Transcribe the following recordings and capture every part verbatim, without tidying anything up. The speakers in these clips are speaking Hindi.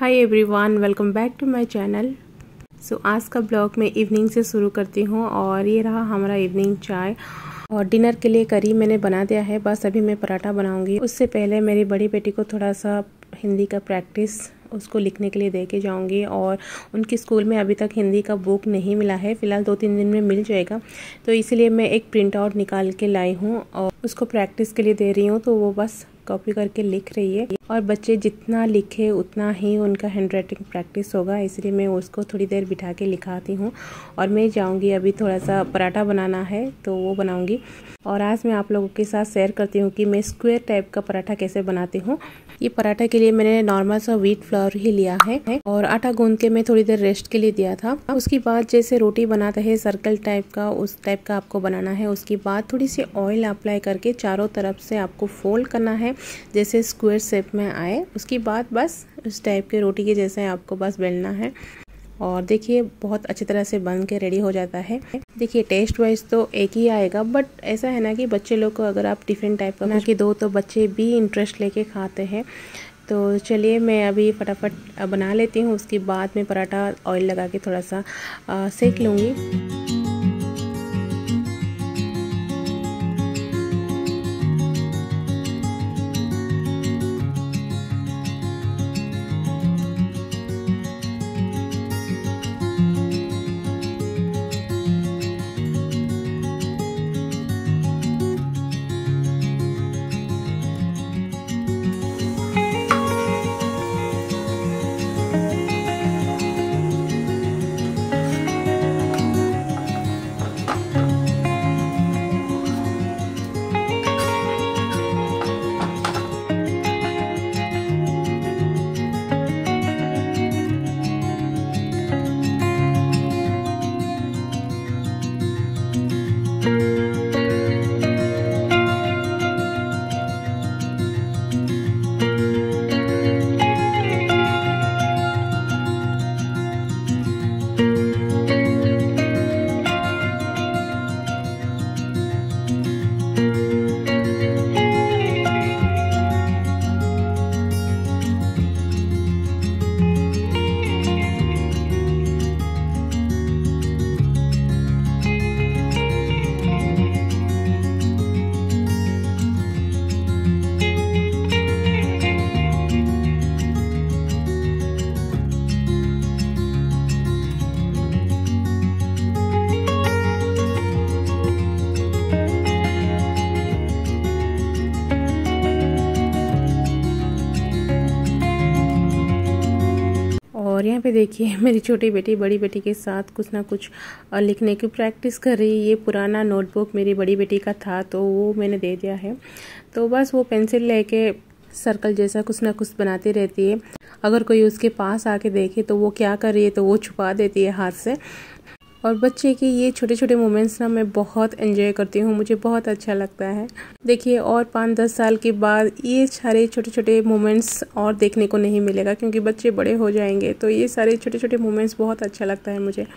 Hi everyone, welcome back to my channel. So आज का ब्लॉग मैं इवनिंग से शुरू करती हूँ और ये रहा हमारा इवनिंग चाय। और डिनर के लिए करी मैंने बना दिया है, बस अभी मैं पराठा बनाऊंगी। उससे पहले मेरी बड़ी बेटी को थोड़ा सा हिंदी का प्रैक्टिस उसको लिखने के लिए दे के जाऊँगी। और उनके स्कूल में अभी तक हिंदी का बुक नहीं मिला है, फ़िलहाल दो तीन दिन में मिल जाएगा, तो इसलिए मैं एक प्रिंट आउट निकाल के लाई हूँ और उसको प्रैक्टिस के लिए दे रही हूँ। तो वो बस कॉपी करके लिख रही है और बच्चे जितना लिखे उतना ही उनका हैंड राइटिंग प्रैक्टिस होगा, इसलिए मैं उसको थोड़ी देर बिठा के लिखाती हूँ। और मैं जाऊँगी अभी थोड़ा सा पराठा बनाना है तो वो बनाऊँगी। और आज मैं आप लोगों के साथ शेयर करती हूँ कि मैं स्क्वायर टाइप का पराठा कैसे बनाती हूँ। ये पराठा के लिए मैंने नॉर्मल सा व्हीट फ्लोर ही लिया है और आटा गूंद के मैं थोड़ी देर रेस्ट के लिए दिया था। उसके बाद जैसे रोटी बनाते हैं सर्कल टाइप का, उस टाइप का आपको बनाना है। उसके बाद थोड़ी सी ऑयल अप्लाई करके चारों तरफ से आपको फोल्ड करना है जैसे स्क्वायर शेप में आए। उसके बाद बस इस टाइप के रोटी के जैसे आपको बस बेलना है और देखिए बहुत अच्छी तरह से बन के रेडी हो जाता है। देखिए टेस्ट वाइज तो एक ही आएगा, बट ऐसा है ना कि बच्चे लोग को अगर आप डिफरेंट टाइप का बना के दो तो बच्चे भी इंटरेस्ट लेके खाते हैं। तो चलिए मैं अभी फटाफट बना लेती हूँ, उसके बाद मैं पराठा ऑयल लगा के थोड़ा सा आ, सेक लूँगी। और यहाँ पे देखिए मेरी छोटी बेटी बड़ी बेटी के साथ कुछ ना कुछ लिखने की प्रैक्टिस कर रही है। ये पुराना नोटबुक मेरी बड़ी बेटी का था तो वो मैंने दे दिया है, तो बस वो पेंसिल लेके सर्कल जैसा कुछ ना कुछ बनाती रहती है। अगर कोई उसके पास आके देखे तो वो क्या कर रही है तो वो छुपा देती है हाथ से। और बच्चे के ये छोटे छोटे मोमेंट्स ना मैं बहुत एंजॉय करती हूँ, मुझे बहुत अच्छा लगता है। देखिए और पाँच दस साल के बाद ये सारे छोटे छोटे मोमेंट्स और देखने को नहीं मिलेगा क्योंकि बच्चे बड़े हो जाएंगे, तो ये सारे छोटे छोटे मोमेंट्स बहुत अच्छा लगता है मुझे।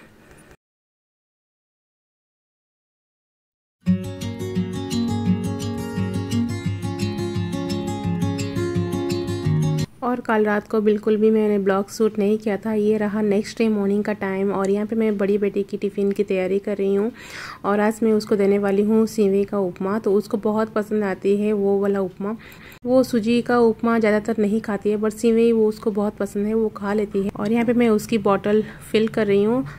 और कल रात को बिल्कुल भी मैंने ब्लॉग शूट नहीं किया था। ये रहा नेक्स्ट डे मॉर्निंग का टाइम और यहाँ पे मैं बड़ी बेटी की टिफ़िन की तैयारी कर रही हूँ। और आज मैं उसको देने वाली हूँ सेवई का उपमा, तो उसको बहुत पसंद आती है वो वाला उपमा। वो सूजी का उपमा ज़्यादातर नहीं खाती है, बट सेवई वो उसको बहुत पसंद है, वो खा लेती है। और यहाँ पर मैं उसकी बॉटल फिल कर रही हूँ।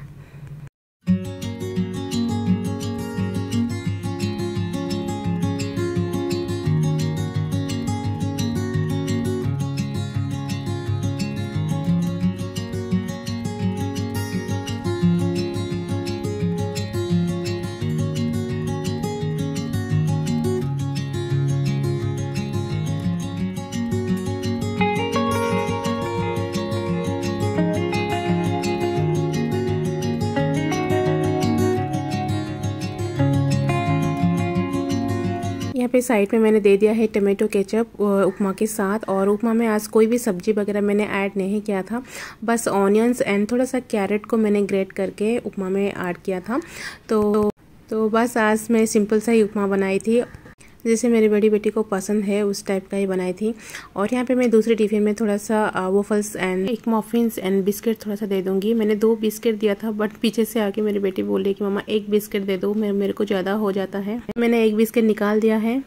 यहाँ पे साइड में मैंने दे दिया है टमाटो केचप उपमा के साथ। और उपमा में आज कोई भी सब्जी वगैरह मैंने ऐड नहीं किया था, बस ऑनियंस एंड थोड़ा सा कैरेट को मैंने ग्रेट करके उपमा में ऐड किया था। तो तो बस आज मैं सिंपल सा ही उपमा बनाई थी। जैसे मेरी बड़ी बेटी को पसंद है उस टाइप का ही बनाई थी। और यहाँ पे मैं दूसरे टिफिन में थोड़ा सा वोफल्स एंड एक मॉफिन्स एंड बिस्किट थोड़ा सा दे दूँगी। मैंने दो बिस्किट दिया था, बट पीछे से आके मेरी बेटी बोल रही कि मम्मा एक बिस्किट दे दो, मेरे को ज़्यादा हो जाता है। मैंने एक बिस्किट निकाल दिया है।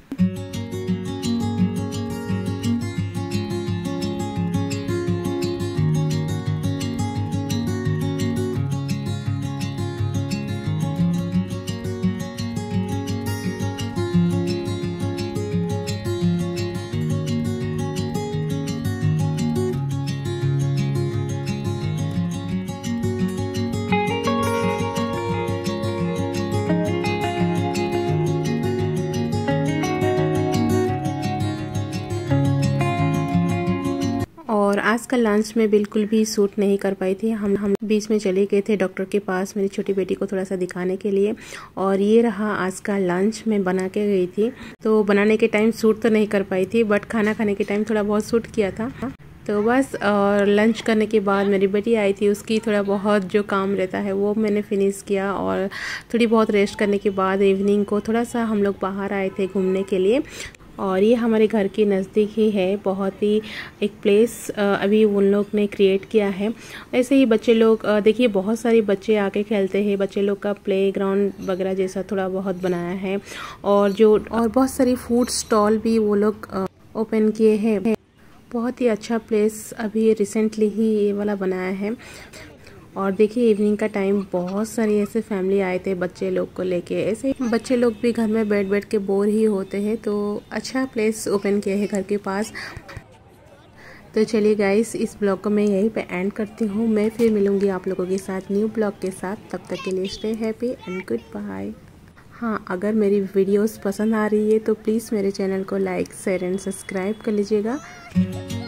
और आज का लंच में बिल्कुल भी सूट नहीं कर पाई थी। हम हम बीच में चले गए थे डॉक्टर के पास मेरी छोटी बेटी को थोड़ा सा दिखाने के लिए। और ये रहा आज का लंच मैं बना के गई थी। तो बनाने के टाइम सूट तो नहीं कर पाई थी, बट खाना खाने के टाइम थोड़ा बहुत सूट किया था। तो बस और लंच करने के बाद मेरी बेटी आई थी, उसकी थोड़ा बहुत जो काम रहता है वो मैंने फिनिश किया। और थोड़ी बहुत रेस्ट करने के बाद इवनिंग को थोड़ा सा हम लोग बाहर आए थे घूमने के लिए। और ये हमारे घर के नज़दीक ही है, बहुत ही एक प्लेस अभी उन लोग ने क्रिएट किया है। ऐसे ही बच्चे लोग देखिए बहुत सारे बच्चे आके खेलते हैं, बच्चे लोग का प्ले ग्राउंड वगैरह जैसा थोड़ा बहुत बनाया है। और जो और बहुत सारी फूड स्टॉल भी वो लोग ओपन किए हैं। बहुत ही अच्छा प्लेस अभी रिसेंटली ही ये वाला बनाया है। और देखिए इवनिंग का टाइम बहुत सारी ऐसे फैमिली आए थे बच्चे लोग को लेके। ऐसे बच्चे लोग भी घर में बैठ बैठ के बोर ही होते हैं, तो अच्छा प्लेस ओपन किया है घर के पास। तो चलिए गाइस, इस ब्लॉग को मैं यहीं पे एंड करती हूँ। मैं फिर मिलूँगी आप लोगों के साथ न्यू ब्लॉग के साथ। तब तक के लिए stay happy and goodbye. हाँ, अगर मेरी वीडियोस पसंद आ रही है तो प्लीज़ मेरे चैनल को लाइक शेयर एंड सब्सक्राइब कर लीजिएगा।